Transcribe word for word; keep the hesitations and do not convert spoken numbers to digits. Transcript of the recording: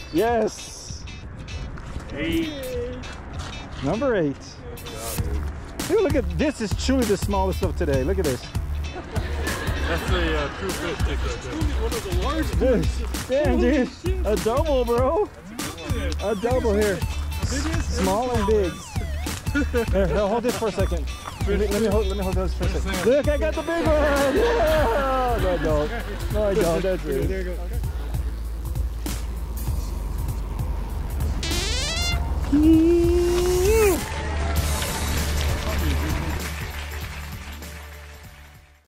Yes. Eight. Number eight. Dude, look at this. Is truly the smallest of today. Look at this. That's a uh, true fish stick right there. One of the largest. Dude, damn, dude. A double, bro. A double here. Small and big. Here, here, hold this for a second. Let me, let me hold. Let me hold this for a second. Look, I got the big one. Yeah. No, I don't. No, I don't. That's it. There you go. Okay.